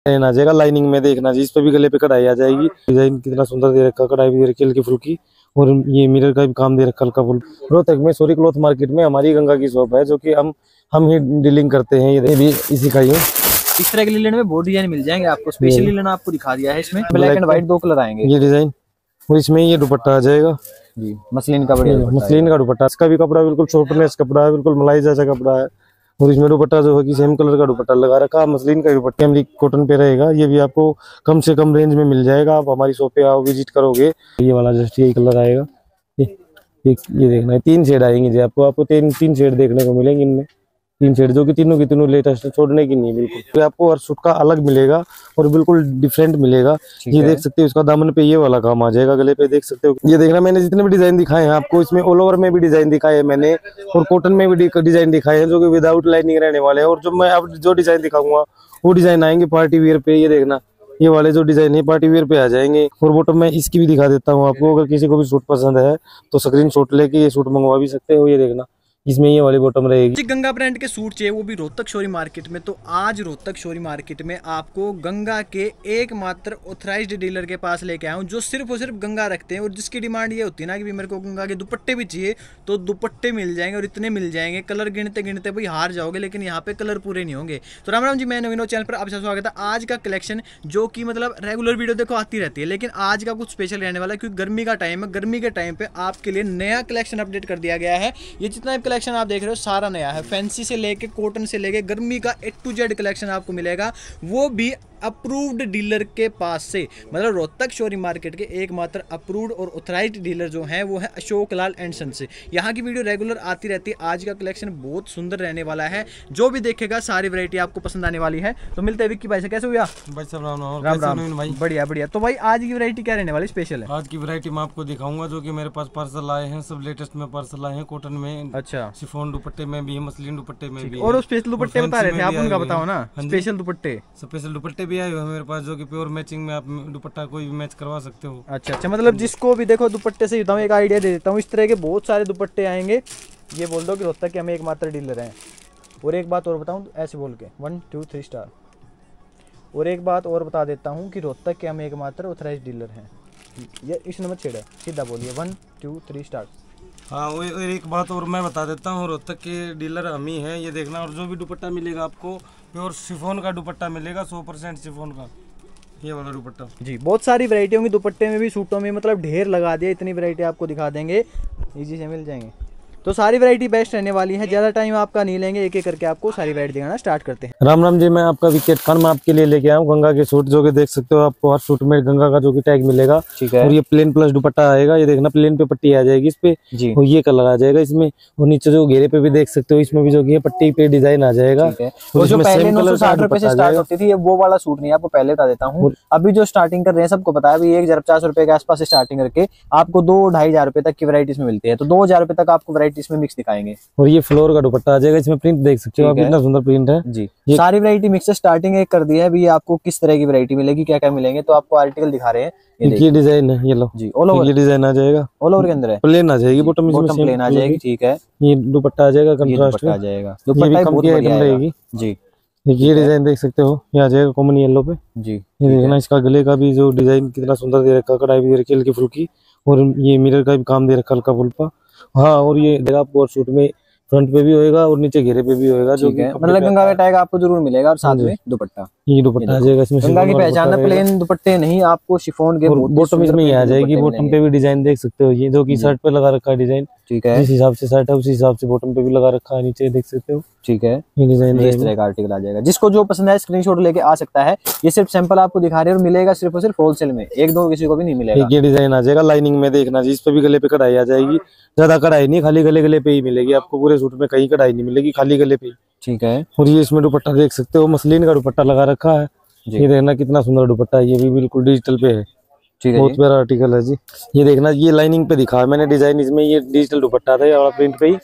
Design आ जाएगा lining में, देखना जी। इस पे भी गले पे कढ़ाई आ जाएगी। डिजाइन कितना सुंदर दे रखा, कढ़ाई भी दे रखी हल्की फुल्की, और ये मिरर का भी काम दे रखा हल्का फुल। रोहतक में सोरी क्लॉथ मार्केट में हमारी गंगा की शॉप है, जो कि हम ही डीलिंग करते हैं। ये भी इसी का ही है। इस तरह के लीलन में बहुत डिजाइन मिल जाएंगे आपको। स्पेशल लीलन आपको दिखा दिया है, इसमें ब्लैक एंड व्हाइट 2 कलर आएंगे। ये डिजाइन, और इसमें ये दुपट्टा आ जाएगा जी, मसलिन का बढ़िया मसलिन का दुपट्टा। इसका भी कपड़ा बिल्कुल सॉफ्टनेस कपड़ा है, बिल्कुल मलाई जैसा कपड़ा है। और इसमें दुपट्टा जो है कि सेम कलर का दुपट्टा लगा रखा, मसलिन का दुपट्टा अमरीक कॉटन पे रहेगा। ये भी आपको कम से कम रेंज में मिल जाएगा। आप हमारी शॉप पे आओ, विजिट करोगे। ये वाला जस्ट यही कलर आएगा। ये देखना है, 3 शेड आएंगे जी आपको 3 शेड देखने को मिलेंगे इनमें। 3 शेड जो कि तीनों की तीनों लेटेस्ट, छोड़ने की नहीं बिल्कुल। तो आपको हर सूट का अलग मिलेगा और बिल्कुल डिफरेंट मिलेगा। ये देख सकते हो, इसका दामन पे ये वाला काम आ जाएगा, गले पे देख सकते हो। ये देखना, मैंने जितने भी डिजाइन दिखाए हैं आपको, इसमें ऑल ओवर में भी डिजाइन दिखाए हैं मैंने, और कॉटन में भी डिजाइन दिखाए हैं जो कि विदाउट लाइनिंग रहने वाले हैं। और जो मैं अब जो डिजाइन दिखाऊंगा वो डिजाइन आएंगे पार्टी वेयर पे। ये देखना, ये वाले जो डिजाइन है पार्टी वेयर पे आ जाएंगे। और बॉटम में इसकी भी दिखा देता हूँ आपको। अगर किसी को भी सूट पसंद है तो स्क्रीनशॉट लेके ये सूट मंगवा भी सकते हो। ये देखना, इसमें ये वाली बॉटम रहेगी। गंगा ब्रांड के सूट चाहिए, वो भी रोहतक शोरी मार्केट में। तो आज रोहतक शोरी मार्केट में आपको गंगा के एकमात्र ऑथराइज्ड डीलर के पास लेके आया हूँ, जो सिर्फ और सिर्फ गंगा रखते हैं। और जिसकी डिमांड ये होती है ना कि मेरे को गंगा के दुपट्टे भी चाहिए, तो दुपट्टे मिल जाएंगे, और इतने मिल जाएंगे, कलर गिनते गिनते भाई हार जाओगे, लेकिन यहाँ पे कलर पूरे नहीं होंगे। तो राम राम जी, मैं नवीनो चैनल पर आपका स्वागत है। आज का कलेक्शन जो कि मतलब रेगुलर वीडियो देखो आती रहती है, लेकिन आज का कुछ स्पेशल रहने वाला है, क्योंकि गर्मी का टाइम है। गर्मी के टाइम पे आपके लिए नया कलेक्शन अपडेट कर दिया गया है। ये जितना भी कलेक्शन आप देख रहे हो सारा नया है। फैंसी से लेके कॉटन से लेके गर्मी का A to Z कलेक्शन आपको मिलेगा, वो भी अप्रूव्ड डीलर के पास से। मतलब रोहतक शोरी मार्केट के एकमात्र अप्रूव्ड और ऑथराइज्ड डीलर जो हैं वो है अशोक लाल एंड सन से। यहाँ की वीडियो रेगुलर आती रहती है। आज का कलेक्शन बहुत सुंदर रहने वाला है, जो भी देखेगा सारी वैरायटी आपको पसंद आने वाली है। तो मिलते हैं विक्की भाई से। कैसे हुआ भाई? सब राम राम भाई, बढ़िया बढ़िया। तो भाई आज की वैरायटी क्या रहने वाली स्पेशल है? आज की वैरायटी मैं आपको दिखाऊंगा, जो कि मेरे पास पार्सल आए हैं, सब लेटेस्ट में पार्सल आए हैं। कॉटन में, अच्छा, शिफॉन दुपट्टे में भी है, मसलिन दुपट्टे में भी, और स्पेशल दुपट्टे बता रहे थे आप, उनका बताओ ना। स्पेशल दुपट्टे, स्पेशल दुपट्टे भी आए हुए हैं मेरे पास, जो कि प्योर मैचिंग में आप दुपट्टा कोई भी मैच करवा सकते हो। अच्छा अच्छा, मतलब जिसको भी देखो दुपट्टे से बताऊँ, एक आइडिया दे देता हूँ। इस तरह के बहुत सारे दुपट्टे आएंगे। ये बोल दो कि रोहतक के हम एकमात्र डीलर हैं। और एक बात और बताऊँ, ऐसे बोल के 1 2 3 स्टार। और एक बात और बता देता हूँ कि रोहतक के हम एकमात्र ऑथराइज्ड डीलर हैं। ये इस नंबर छेड़ा, सीधा बोलिए 1 2 3 स्टार। हाँ, और एक बात और मैं बता देता हूँ, रोहतक के डीलर हम ही हैं। ये देखना, और जो भी दुपट्टा मिलेगा आपको प्योर शिफॉन का दुपट्टा मिलेगा, 100% शिफॉन का, ये वाला दुपट्टा जी। बहुत सारी वैरायटी होंगी दुपट्टे में भी, सूटों में, मतलब ढेर लगा दिया। इतनी वैरायटी आपको दिखा देंगे, इजी से मिल जाएंगे। तो सारी वैरायटी बेस्ट रहने वाली है। ज़्यादा टाइम आपका नहीं लेंगे, एक एक करके आपको सारी वैरायटी दिखाना स्टार्ट करते हैं। राम राम जी, मैं आपका विकेट खान, मैं आपके लिए लेके आया हूँ गंगा के सूट, जो कि देख सकते हो। आपको हर सूट में गंगा का जो कि टैग मिलेगा, ठीक है। और ये प्लेन प्लस दुपट्टा आएगा। ये देखना, प्लेन पे पट्टी आ जाएगी इस पे जी, और ये कलर आ जाएगा इसमें। और नीचे जो घेरे पे भी देख सकते हो, इसमें भी जो कि पट्टी पे डिजाइन आ जाएगा। और जो पहले 960 रुपए से स्टार्ट होती थी, वो वाला सूट नहीं, आपको पहले बता देता हूँ। अभी जो स्टार्टिंग कर रहे हैं सबको पता है, अभी 1050 रुपए के आसपास से स्टार्टिंग करके आपको 2-2,500 रुपए तक की वैरायटी इसमें मिलती है। तो 2000 रुपए तक आपको वैरायटी इसमें मिक्स दिखाएंगे। और ये फ्लोर का दुपट्टा आ जाएगा, इसमें प्रिंट देख सकते हो आप, कितना सुंदर प्रिंट है जी। सारी वैरायटी मिक्स स्टार्टिंग एक कर दिया है। अभी आपको किस तरह की वैरायटी मिलेगी, क्या क्या मिलेंगे, तो आपको आर्टिकल दिखा रहे हैं। ये डिजाइन है, ये लो जी, ऑल ओवर ये डिजाइन आ जाएगा। ऑल ओवर के अंदर है, प्लेन आ जाएगी, बॉटम प्लेन आ जाएगी, ठीक है। ये दुपट्टा आ जाएगा कंट्रास्ट में, आ जाएगा, दुपट्टा बहुत बढ़िया रहेगी जी। ये डिजाइन देख सकते हो, ये आ जाएगा कॉमन येलो पे जी। ये देखना, इसका गले का भी जो डिजाइन कितना सुंदर दे रखा, कढ़ाई भी दे रखी हल्की फुल्की, और ये मिरर का भी काम दे रखा हल्का फुल्का। हाँ, और ये आपको सूट में फ्रंट पे भी होएगा और नीचे घेरे पे भी होएगा, जो कि मतलब गंगा का टैग आपको जरूर मिलेगा, और साथ में दुपट्टा, ये दुपट्टा आ जाएगा इसमें। गंगा की पहचान है, प्लेन दुपट्टे नहीं, आपको शिफॉन के बॉटम इसमें ही आ जाएगी। बॉटम पे भी डिजाइन देख सकते हो, ये जो कि शर्ट पे लगा रखा है डिजाइन, ठीक है। जिस हिसाब से शर्ट है उसी हिसाब से बॉटम पे भी लगा रखा है, नीचे देख सकते हो, ठीक है। ये डिजाइन इस तरह का आर्टिकल आ जाएगा। जिसको जो पसंद है स्क्रीनशॉट लेके आ सकता है। ये सिर्फ सैंपल आपको दिखा रहे हैं, और मिलेगा सिर्फ और सिर्फ होलसेल में, 1-2 किसी को भी नहीं मिलेगा। ये डिजाइन आ जाएगा लाइनिंग में, देखना जी। इस पे भी गले पे कढ़ाई आ जाएगी, ज्यादा कढ़ाई नहीं, खाली गले पे ही मिलेगी आपको। पूरे सूट में कहीं कढ़ाई नहीं मिलेगी, खाली गले पे ही, ठीक है। और ये इसमें दुपट्टा देख सकते हो, मसलिन का दुपट्टा लगा रखा है। ये देखना कितना सुंदर दुपट्टा है, ये भी बिल्कुल डिजिटल पे है, ठीक है। बहुत प्यारा आर्टिकल है जी। ये देखना, ये लाइनिंग पे दिखा मैंने डिजाइन, इसमें ये डिजिटल दुपट्टा था, ये वाला प्रिंट पे ही,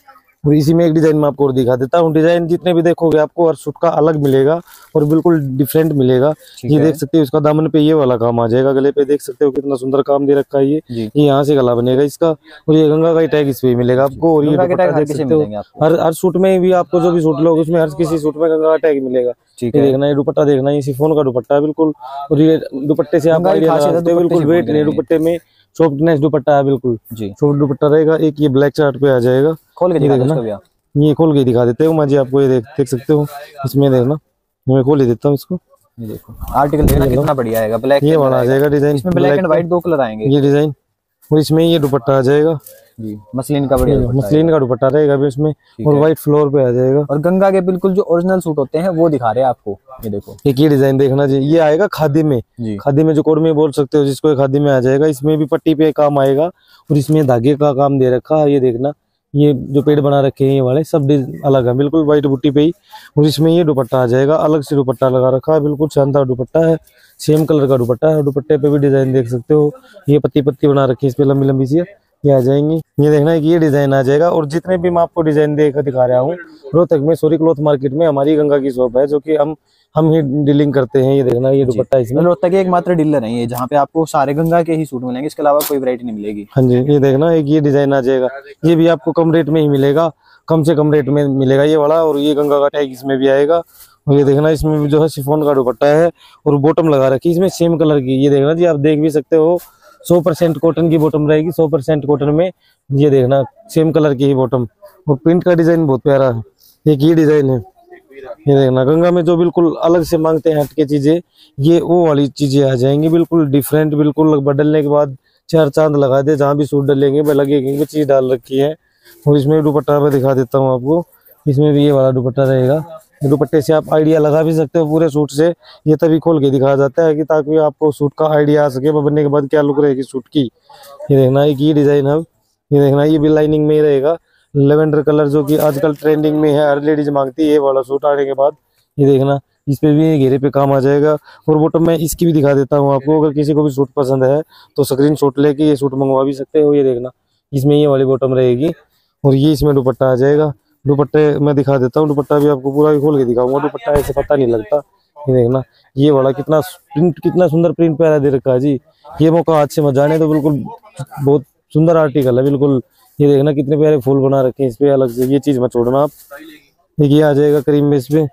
और इसी में एक डिजाइन मैं आपको और दिखा देता हूँ। डिजाइन जितने भी देखोगे आपको हर सूट का अलग मिलेगा और बिल्कुल डिफरेंट मिलेगा। ये देख सकते हो इसका दामन पे ये वाला काम आ जाएगा, गले पे देख सकते हो कितना सुंदर काम दे रखा है। ये यहाँ से गला बनेगा इसका, और ये गंगा का टैग इस पे मिलेगा आपको। और ये दुपट्टा देख सकते हो हर सूट में भी आपको, जो भी सूट लोगे उसमें हर किसी सूट में गंगा का टैग मिलेगा। ये देखना, ये दुपट्टा देखना, ये शिफॉन का दुपट्टा है बिल्कुल। और ये दुपट्टे से आप आइडिया लगा सकते हो, बिल्कुल वेट नहीं दुपट्टे में, सॉफ्टनेस दुपट्टा है बिल्कुल जी, सॉफ्ट दुपट्टा रहेगा। एक ये ब्लैक चार्ट पे आ जाएगा, खोल के देखना, ये खोल के दिखा देते हो मैं जी आपको। ये देख सकते हो इसमें, देखना मैं खोल ही देता हूँ इसको। ये देखो आर्टिकल देखना कितना बढ़िया आएगा, ब्लैक ये वाला आ जाएगा डिजाइन, इसमें ब्लैक एंड व्हाइट दो कलर आएंगे ये डिजाइन। और इसमें ये दुपट्टा आ जाएगा जी, मसलिन का बढ़िया, मसलिन का दुपट्टा रहेगा अभी इसमें, और व्हाइट फ्लोर पे आ जाएगा। और गंगा के बिल्कुल जो ओरिजिनल सूट होते हैं वो दिखा रहे हैं आपको। ये देखो एक ये डिजाइन देखना जी, ये आएगा खादी में, खादी में जो कोड में बोल सकते हो जिसको, खादी में आ जाएगा। इसमें भी पट्टी पे काम आएगा और इसमें धागे का काम दे रखा है। ये देखना, ये जो पेड़ बना रखे हैं ये वाले सब अलग है बिल्कुल व्हाइट बुट्टी पे ही। और इसमें ये दुपट्टा आ जाएगा, अलग से दुपट्टा लगा रखा है, बिल्कुल शानदार दुपट्टा है, सेम कलर का दुपट्टा है। दुपट्टे पे भी डिजाइन देख सकते हो, ये पत्ती पत्ती बना रखी है इस पे लंबी लंबी सी, ये आ जाएंगी। ये देखना है कि ये डिजाइन आ जाएगा। और जितने भी मैं आपको डिजाइन दिखा रहा हूँ, रोहतक में सोरी क्लॉथ मार्केट में हमारी गंगा की शॉप है, जो कि हम ही डीलिंग करते हैं। ये देखना, ये दुपट्टा इसमें, रोहतक के एकमात्र डीलर है ये जहाँ पे आपको सारे गंगा के ही सूट मिलेंगे, इसके अलावा कोई वैरायटी नहीं मिलेगी। हाँ जी, ये देखना, एक ये डिजाइन आ जाएगा, ये भी आपको कम रेट में ही मिलेगा, कम से कम रेट में मिलेगा ये वाला। और ये गंगा का टैग इसमें भी आएगा। और ये देखना, इसमें भी जो है शिफॉन का दुपट्टा है और बॉटम लगा रखी है इसमें सेम कलर की। ये देखना जी, आप देख भी सकते हो 100% कॉटन की बॉटम रहेगी, 100% कॉटन में। ये देखना सेम कलर की ही बॉटम, और प्रिंट का डिजाइन बहुत प्यारा है। एक ये डिजाइन है, ये देखना, गंगा में जो बिल्कुल अलग से मांगते हैं हटके चीजें, ये वो वाली चीजें आ जाएंगी बिल्कुल डिफरेंट, बिल्कुल बदलने के बाद चार चांद लगा दे, जहाँ भी सूट डलेंगे लगेंगे चीज डाल रखी है। और इसमें दुपट्टा मैं दिखा देता हूँ आपको, इसमें भी ये वाला दुपट्टा रहेगा। दुपट्टे से आप आइडिया लगा भी सकते हो पूरे सूट से, ये तभी खोल के दिखाया जाता है कि ताकि आपको सूट का आइडिया आ सके बनने के बाद क्या लुक रहेगी सूट की। ये देखना, एक ये डिजाइन है, ये देखना, ये भी लाइनिंग में ही रहेगा, लेवेंडर कलर जो कि आजकल ट्रेंडिंग में है, हर लेडीज मांगती है ये वाला सूट आने के बाद। ये देखना, इस पे भी घेरे पे काम आ जाएगा। और बॉटम में इसकी भी दिखा देता हूँ आपको, अगर किसी को भी सूट पसंद है तो स्क्रीनशॉट लेके ये सूट मंगवा भी सकते हो। ये देखना, इसमें ये वाली बॉटम रहेगी और ये इसमें दुपट्टा आ जाएगा। दुपट्टे मैं दिखा देता हूँ, दुपट्टा भी आपको पूरा खोल के दिखाऊंगा, दुपट्टा ऐसे पता नहीं लगता। ये देखना, ये वाला कितना प्रिंट, कितना सुंदर प्रिंट प्यारा दे रखा है जी। ये मौका हाथ से मत जाने तो, बिल्कुल बहुत सुंदर आर्टिकल है बिल्कुल। ये देखना कितने प्यारे फूल बना रखे हैं इस पे अलग से, ये चीज मत छोड़ना आप। एक ये आ जाएगा क्रीम बेस पे,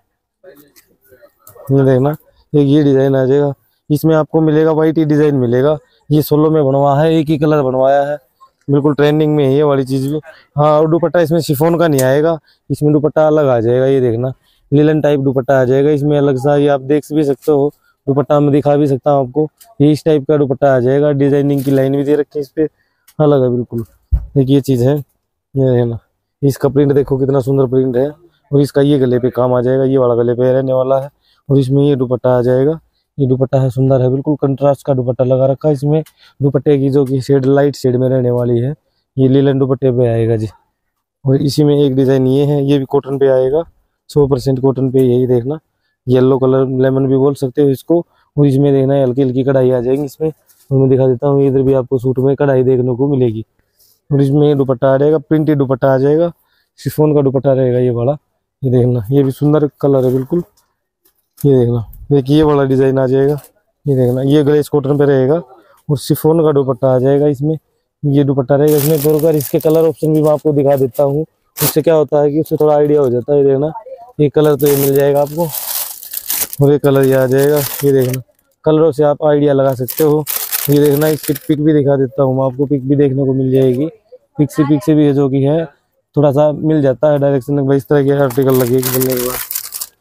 ये देखना, एक ये डिजाइन आ जाएगा, इसमें आपको मिलेगा व्हाइट ही डिजाइन मिलेगा। ये सोलो में बनवा है, एक ही कलर बनवाया है, बिल्कुल ट्रेंडिंग में है ये वाली चीज भी। हाँ, और दुपट्टा इसमें शिफॉन का नहीं आएगा, इसमें दुपट्टा अलग आ जाएगा। ये देखना, लिलन टाइप दुपट्टा आ जाएगा इसमें अलग सा, ये आप देख भी सकते हो, दुपट्टा मैं दिखा भी सकता हूँ आपको। ये इस टाइप का दुपट्टा आ जाएगा, डिजाइनिंग की लाइन भी दे रखी है इस पे, अलग है बिल्कुल। एक ये चीज है, ये देखना, इसका प्रिंट देखो कितना सुंदर प्रिंट है। और इसका ये गले पे काम आ जाएगा, ये वाला गले पे रहने वाला है। और इसमें ये दुपट्टा आ जाएगा, ये दुपट्टा है सुंदर है बिल्कुल, कंट्रास्ट का दुपट्टा लगा रखा है इसमें। दुपट्टे की जो कि शेड लाइट शेड में रहने वाली है, ये लीलन दुपट्टे पे आएगा जी। और इसी में एक डिजाइन ये है, ये भी कॉटन पे आएगा, 100% कॉटन पे। यही देखना, येलो कलर लेमन भी बोल सकते हो इसको। और इसमें देखना हल्की हल्की कढ़ाई आ जाएगी इसमें, और मैं दिखा देता हूँ, इधर भी आपको सूट में कढ़ाई देखने को मिलेगी। और इसमें दुपट्टा आ जाएगा, प्रिंटेड दुपट्टा आ जाएगा, शिफॉन का दुपट्टा रहेगा ये वाला। ये देखना, ये भी सुंदर कलर है बिल्कुल। ये देखना, देखिए ये वाला डिजाइन आ जाएगा। ये देखना, ये ग्लेस कॉटन पे रहेगा और शिफॉन का दुपट्टा आ जाएगा इसमें, ये दुपट्टा रहेगा इसमें। तो अगर इसके कलर ऑप्शन भी मैं आपको दिखा देता हूँ, उससे क्या होता है कि उससे थोड़ा आइडिया हो जाता है। ये देखना, ये कलर तो ये मिल जाएगा आपको, और ये कलर ये आ जाएगा। ये देखना, कलरों से आप आइडिया लगा सकते हो। ये देखना, इसकी पिक भी दिखा देता हूँ मैं आपको, पिक भी देखने को मिल जाएगी। पिक से भी जो कि है थोड़ा सा मिल जाता है डायरेक्शन, भाई इस तरह की आर्टिकल लगेगी बनने के बाद।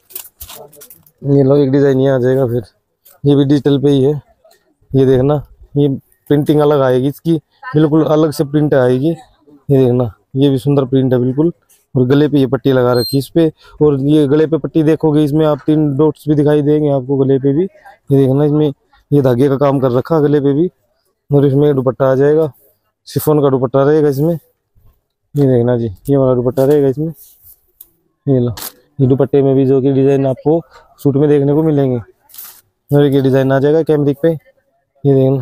ये लो, एक डिजाइन ये आ जाएगा, फिर ये भी डिजिटल पे ही है। ये देखना, ये प्रिंटिंग अलग आएगी इसकी, बिल्कुल अलग से प्रिंट आएगी। ये देखना, ये भी सुंदर प्रिंट है बिल्कुल। और गले पे ये पट्टी लगा रखी इस पे, और ये गले पे पट्टी देखोगे इसमें आप 3 डॉट्स भी दिखाई देंगे आपको गले पे भी। ये देखना, इसमें ये धागे का काम कर रखा गले पे भी। और इसमें दुपट्टा आ जाएगा, शिफॉन का दुपट्टा रहेगा इसमें। ये देखना जी, ये वाला दुपट्टा रहेगा इसमें। ये लो, ये दुपट्टे में भी जो कि डिजाइन आपको सूट में देखने को मिलेंगे। और ये डिजाइन आ जाएगा कैमरिक पे। ये देखना,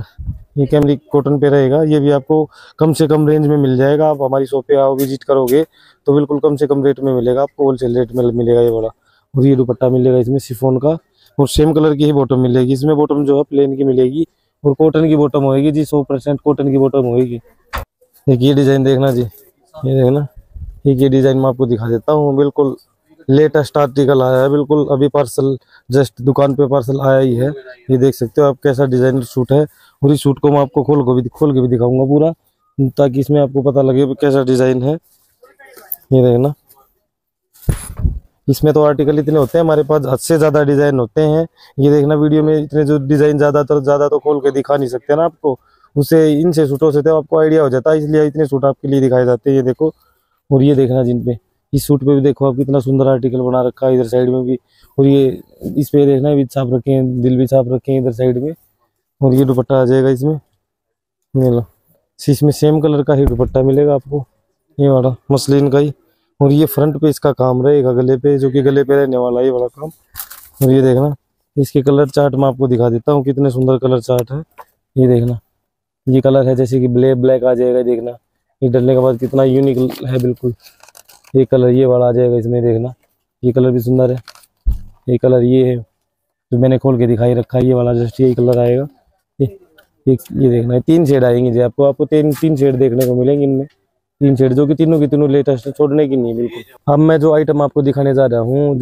ये कैमलिक कॉटन पे रहेगा। ये भी आपको कम से कम रेंज में मिल जाएगा। आप हमारी शॉप पे आओ, विजिट करोगे तो बिल्कुल कम से कम रेट में मिलेगा आपको, होलसेल रेट में मिलेगा ये वाला। और ये दुपट्टा मिलेगा इसमें शिफॉन का, और सेम कलर की ही बॉटम मिलेगी इसमें। बॉटम जो है प्लेन की मिलेगी और कॉटन की बॉटम होगी जी, 100% कॉटन की बॉटम होगी। एक ये डिजाइन देखना जी, ये देखना, एक ये डिजाइन मैं आपको दिखा देता हूँ। बिल्कुल लेटेस्ट आर्टिकल आया है, बिल्कुल अभी पार्सल जस्ट दुकान पे पार्सल आया ही है। ये देख सकते हो आप कैसा डिजाइनर सूट है। और इस सूट को मैं आपको खोल के भी दिखाऊंगा पूरा, ताकि इसमें आपको पता लगे कैसा डिजाइन है। ये देखना, इसमें तो आर्टिकल इतने होते हैं हमारे पास, हद से ज्यादा डिजाइन होते हैं। ये देखना वीडियो में इतने जो डिजाइन ज्यादा तो खोल के दिखा नहीं सकते ना आपको, उससे इनसे सूटों से तो आपको आइडिया हो जाता है, इसलिए इतने सूट आपके लिए दिखाए जाते हैं। ये देखो, और ये देखना जिन पे, इस सूट पे भी देखो आप कितना सुंदर आर्टिकल बना रखा है इधर साइड में भी। और ये इस पे देखना भी छाप रखे हैं, दिल भी छाप रखे हैं इधर साइड में। और ये दुपट्टा आ जाएगा इसमें, ये लो, इसमें सेम कलर का ही दुपट्टा मिलेगा आपको, ये वाला मसलिन का ही। और ये फ्रंट पे इसका काम रहेगा गले पे, जो कि गले पे रहने वाला है ये वाला काम। और ये देखना, इसके कलर चार्ट मैं आपको दिखा देता हूँ, कितने सुंदर कलर चार्ट है। ये देखना, ये कलर है जैसे कि ब्लैक आ जाएगा, देखना ये डलने के बाद कितना यूनिक है बिल्कुल। ये कलर ये वाला आ जाएगा इसमें, देखना ये कलर भी सुंदर है। ये कलर ये है जो मैंने खोल के दिखाई रखा है, ये वाला जस्ट यही कलर आएगा। ये देखना है, 3 शेड आएंगे जी आपको 3 शेड देखने को मिलेंगे इनमें, 3 शेड, जो कि तीनों की तीनों लेटेस्ट है, छोड़ने की नहीं बिल्कुल। अब मैं जो आइटम आपको दिखाने जा रहा हूँ,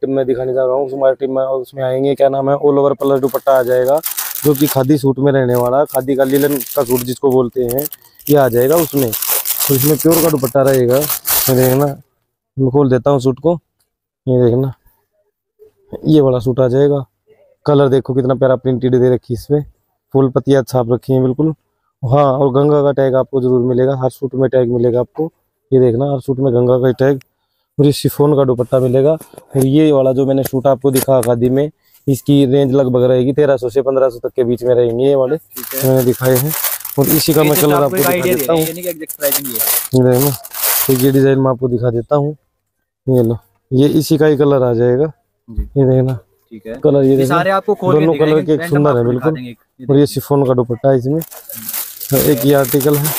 उसमें आएंगे क्या नाम है, ऑल ओवर प्लस दुपट्टा आ जाएगा, जो कि खादी सूट में रहने वाला, खादी का लिलन का सूट जिसको बोलते हैं, ये आ जाएगा उसमें। तो इसमें प्योर का दुपट्टा रहेगा। ये देखना, मैं खोल देता हूँ सूट को, ये देखना, ये वाला सूट आ जाएगा। कलर देखो कितना प्यारा प्रिंटेड दे रखी, इसमें फुल पत्तियां छाप रखी हैं बिल्कुल। हाँ, और गंगा का टैग आपको जरूर मिलेगा, हर सूट में टैग मिलेगा आपको। ये देखना, हर सूट में गंगा का टैग। और ये शिफॉन का दुपट्टा मिलेगा। और ये वाला जो मैंने सूट आपको दिखा खादी में, इसकी रेंज लगभग रहेगी 1300 से 1500 तक के बीच में रहेंगे ये वाले मैंने दिखाए हैं। और इसी का मैं कलर आपको दिखा देता हूँ, ये देखना, ये डिजाइन मैं आपको दिखा देता हूँ। ये लो, ये इसी का ही कलर आ जाएगा, ये देखना, ठीक है। कलर ये सारे आपको दोनों कलर के सुंदर है बिल्कुल। और ये शिफॉन का दुपट्टा है इसमें, एक ये आर्टिकल है,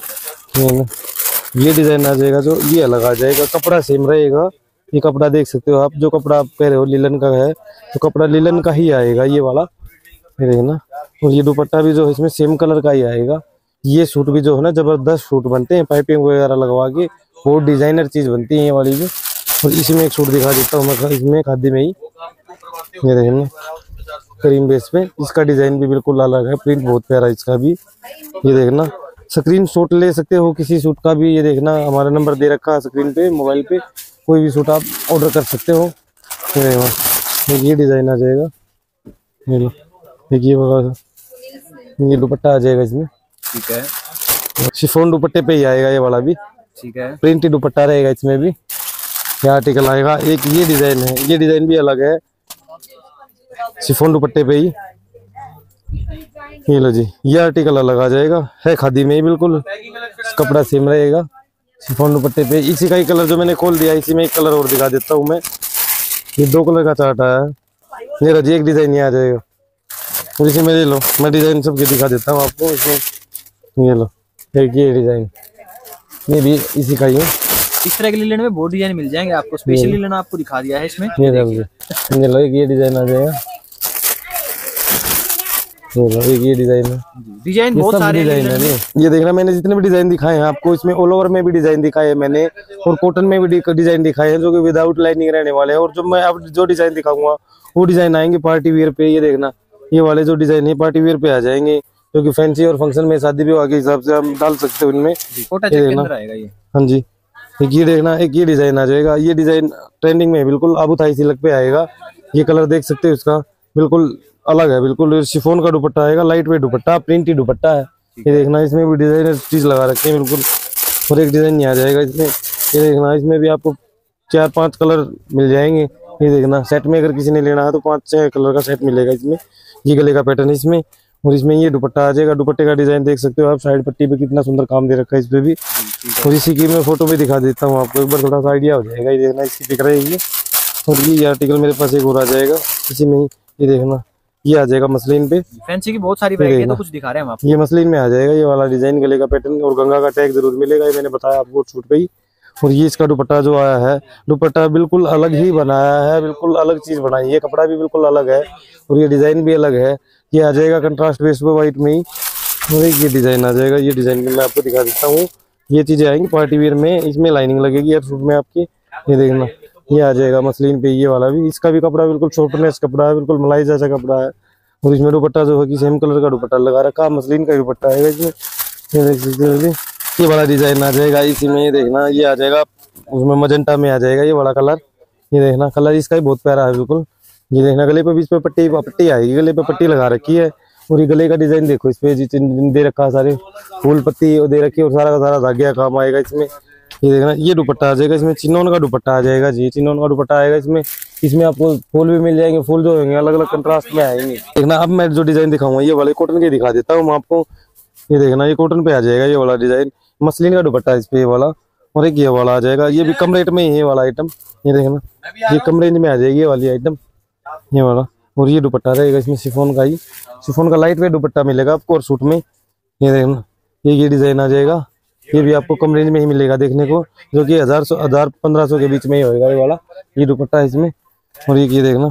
ये डिजाइन आ जाएगा, जो ये अलग आ जाएगा। कपड़ा सेम रहेगा, ये कपड़ा देख सकते हो आप, जो कपड़ा आप कह रहे हो लिलन का है, तो कपड़ा लिलन का ही आएगा ये वाला, ये देखना। और ये दुपट्टा भी जो है इसमें सेम कलर का ही आएगा। ये सूट भी जो है ना, जबरदस्त सूट बनते हैं, पाइपिंग वगैरह लगवा के, बहुत डिजाइनर चीज बनती है ये वाली भी। और इसमें एक सूट दिखा देता हूँ मैं, इसमें खादी में ही, ये देखना, क्रीम बेस पे, इसका डिजाइन भी बिल्कुल अलग है, प्रिंट बहुत प्यारा इसका भी। ये देखना, स्क्रीन शॉट ले सकते हो किसी सूट का भी, ये देखना हमारा नंबर दे रखा है स्क्रीन पे, मोबाइल पे, कोई भी सूट आप ऑर्डर कर सकते हो। ये डिजाइन आ जाएगा, ये लो, ये दुपट्टा आ जाएगा इसमें, ठीक है। शिफॉन दुपट्टे पे ही आएगा ये वाला भी, ठीक है। प्रिंटेड दुपट्टा रहेगा इसमें भी। ये आर्टिकल आएगा, एक ये डिजाइन है, ये डिजाइन भी अलग है, शिफॉन दुपट्टे पे ही। ये लो जी, ये आर्टिकल अलग आ जाएगा, है खादी में ही बिल्कुल, कपड़ा सेम रहेगा, शिफॉन दुपट्टे पे। इसी का ही कलर जो मैंने खोल दिया, इसी में एक कलर और दिखा देता हूँ मैं। ये 2 कलर का चार्ट आया है, ये लो जी, एक डिजाइन ये आ जाएगा। और इसी में ले लो, मैं डिजाइन सबके दिखा देता हूँ आपको इसमें। ये लो, एक ये डिजाइन, ये भी इसी का ही है। इस तरह के लिलन में बहुत डिजाइन मिल जाएंगे आपको, स्पेशल लिलन आपको दिखा दिया है इसमें। ये लो, एक ये डिजाइन आ जाएगा, एक ये डिजाइन है, डिजाइन बहुत सारे डिजाइन है। ये देखना, मैंने जितने भी डिजाइन दिखाए हैं आपको, इसमें ऑल ओवर में भी डिजाइन दिखाए हैं मैंने, और कॉटन में भी डिजाइन दिखाए हैं, जो कि विदाउट लाइनिंग रहने वाले हैं। और जो मैं अब जो डिजाइन दिखाऊंगा वो डिजाइन आएंगे पार्टी वियर पे। ये देखना, ये वाले जो डिजाइन है पार्टी वियर पे आ जाएंगे, जो कि फैंसी और फंक्शन में, शादी विवाह के हिसाब से हम डाल सकते हो इनमें। हाँ जी, एक ये देखना, एक ये डिजाइन आ जाएगा, ये डिजाइन ट्रेंडिंग में है बिल्कुल, अबू थाई सिल्क पे आएगा। ये कलर देख सकते हो, इसका बिल्कुल अलग है, बिल्कुल शिफॉन का दुपट्टा आएगा, light weight dupatta, printed dupatta है। ये देखना, इसमें भी डिजाइनर चीज लगा रखे हैं बिल्कुल। और एक डिजाइन नहीं आ जाएगा इसमें, ये देखना, इसमें भी आपको 4-5 कलर मिल जाएंगे। ये देखना, सेट में अगर किसी ने लेना है तो 5-6 कलर का सेट मिलेगा इसमें। ये गले का पैटर्न है इसमें, और इसमें ये दुपट्टा आ जाएगा। दुपट्टे का डिजाइन देख सकते हो आप, साइड पट्टी पे कितना सुंदर काम दे रखा है इस पे भी। और इसी की मैं फोटो भी दिखा देता हूँ आपको, एक बार थोड़ा सा आइडिया हो जाएगा। ये देखना, इसकी पिक रहेगी। और ये आर्टिकल मेरे पास एक और आ जाएगा इसी में ही, ये देखना, ये आ जाएगा मसलिन पे। फैंसी की बहुत सारी वैरायटी है, तो कुछ दिखा रहे हैं हम आपको। ये मसलिन में आ जाएगा, ये वाला डिजाइन, गले का पैटर्न और गंगा का टैग जरूर मिलेगा, ये मैंने बताया आपको छूट पे ही। और ये इसका दुपट्टा जो आया है, दुपट्टा बिल्कुल अलग ही बनाया है, बिल्कुल अलग चीज बनाई है, कपड़ा भी बिल्कुल अलग है और ये डिजाइन भी अलग है। ये आ जाएगा कंट्रास्ट बेस पे व्हाइट में ही, और एक ये डिजाइन आ जाएगा। ये डिजाइन में मैं आपको दिखा देता हूँ, ये चीजें आएंगी पार्टी वेयर में, इसमें लाइनिंग लगेगी यार सूट में आपकी। ये देखना, ये आ जाएगा मसलिन पे, ये वाला भी, इसका भी कपड़ा बिल्कुल सॉफ्टनेस कपड़ा है, बिल्कुल मलाई जैसा कपड़ा है। और इसमें दुपट्टा जो है कि सेम कलर का दुपट्टा लगा रखा, मसलिन का दुपट्टा है इसमें। ये देख सकते हो, ये वाला डिजाइन आ जाएगा इसी में। ये देखना, ये आ जाएगा उसमें मजेंटा में आ जाएगा ये वाला कलर। ये देखना, कलर इसका ही बहुत प्यारा है बिल्कुल। ये देखना, गले पे भी इस पे पट्टी आएगी, गले पे पट्टी लगा रखी है। और ये गले का डिजाइन देखो, इस पे दे रखा है, सारे फूल पत्ती दे रखी है और सारा का सारा धागे काम आएगा इसमें। ये देखना, ये दुपट्टा आ जाएगा इसमें, चिनोन का दुपट्टा आ जाएगा जी, चिनोन का दुपट्टा आएगा इसमें। इसमें आपको फूल भी मिल जाएंगे, फूल जो होंगे अलग अलग कंट्रास्ट में आएंगे। देखना, अब मैं जो डिजाइन दिखाऊंगा ये वाले कॉटन के दिखा देता हूँ आपको। ये देखना, ये कॉटन पे आ जाएगा ये वाला डिजाइन, मसलिन का दुपट्टा इस पे ये वाला। और एक ये वाला आ जाएगा, ये भी कम रेट में ही है ये वाला आइटम। ये देखना, ये कम रेंज में आ जाएगी ये वाली आइटम, ये वाला। और ये दुपट्टा रहेगा इसमें शिफॉन का ही, शिफॉन का लाइट वेट दुपट्टा मिलेगा आपको और सूट में। ये देखना, ये डिजाइन आ जाएगा, ये भी आपको कम रेंज में ही मिलेगा देखने को, जो कि 1000-1500 के बीच में ही होगा ये वाला। ये दुपट्टा है इसमें। और ये देखना,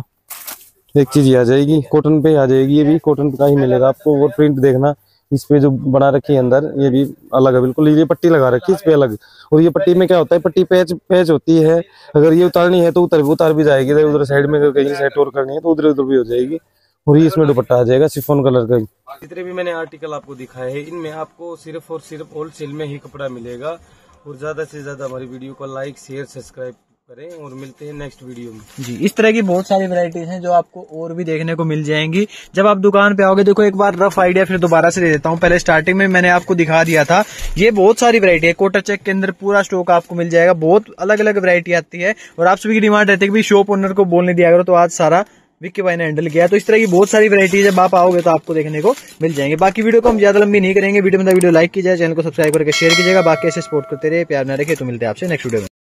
एक चीज ये आ जाएगी कॉटन पे आ जाएगी, ये भी कॉटन का ही मिलेगा आपको। और प्रिंट देखना, इस पे जो बना रखी है अंदर, ये भी अलग है बिल्कुल। ये पट्टी लगा रखी है इस पे अलग। और ये पट्टी में क्या होता है, पट्टी पैच होती है, अगर ये उतारनी है तो उतार भी जाएगी, उधर साइड में कहीं सेट और करनी है तो उधर भी हो जाएगी। और ये इसमें दुपट्टा आ जाएगा शिफॉन कलर का। जितने भी मैंने आर्टिकल आपको दिखाए हैं, इनमें आपको सिर्फ और सिर्फ होलसेल में ही कपड़ा मिलेगा। और ज्यादा से ज्यादा हमारी वीडियो को लाइक शेयर सब्सक्राइब करें, और मिलते हैं नेक्स्ट वीडियो में जी। इस तरह की बहुत सारी वैरायटीज हैं जो आपको और भी देखने को मिल जाएंगी जब आप दुकान पे आओगे। देखो, एक बार रफ आइडिया फिर दोबारा से दे देता हूँ। पहले स्टार्टिंग में मैंने आपको दिखा दिया था, ये बहुत सारी वैरायटी है। कोटा चेक के अंदर पूरा स्टॉक आपको मिल जाएगा, बहुत अलग अलग वैरायटी आती है। और आप सभी की डिमांड रहती है कि शॉप ओनर को बोलने दिया करो, तो आज सारा विक्की भाई ने हैंडल किया। तो इस तरह की बहुत सारी वैरायटीज जब आप आओगे तो आपको देखने को मिल जाएंगे। बाकी वीडियो को हम ज्यादा लंबी नहीं करेंगे, वीडियो में वीडियो लाइक कीजिए, चैनल को सब्सक्राइब करके शेयर कीजिएगा। बाकी ऐसे सपोर्ट करते रहिए, प्यार न रखिए। तो मिलते हैं आपसे नेक्स्ट वीडियो में।